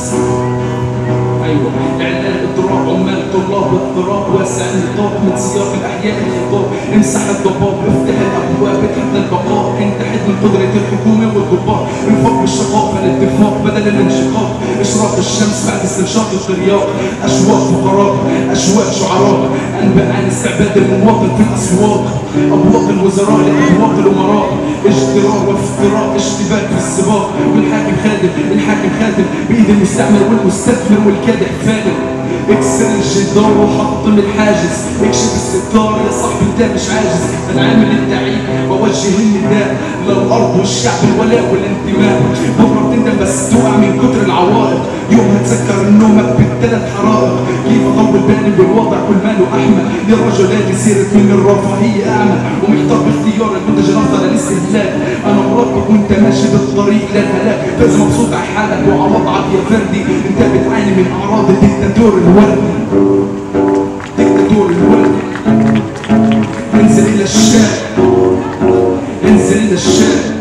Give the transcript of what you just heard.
ايوه اعلان اضطراب عمال طلاب اضطراب واسع النطاق من سياق الاحياء الخطاب امسح الضباب افتح الابواب اتحدى البقاء انتحد من قدره الحكومه والضباط انفاق بالشقاء فالاتفاق بدل الانشقاق اشراق الشمس بعد استنشاق الترياق اشواق فقراء اشواق شعراء انباء عن استعباد المواطن في الاسواق ابواق الوزراء لابواق الامراء اجتراء وافتراء اشتباك في السباق والحاكم خادم الحاكم خادم بايد المستعمر والمستثمر والكادح فادم اكسر الجدار وحطم الحاجز اكشف الستار يا صاحبي انت مش عاجز انا عامل التعيين بوجه النداء للارض والشعب الولاء والانتماء بكره بتندم بس تقع من كتر العوائق يوم هتذكر نومك بالثلاث حرائق كيف اطول بالي بالوضع كل ماله احمى لرجلاتي سيرت من الرفاهيه اعمى ومحتار باختيار المنتج الافضل للاستهلاك انا مراقب وانت ماشي بالطريق للهلاك فاذا مبسوط على حالك وعلى وضعك يا فردي انت بتعاني من اعراض الدكتاتور الوردي دكتاتور الوردي انزل الى الشارع انزل الى الشارع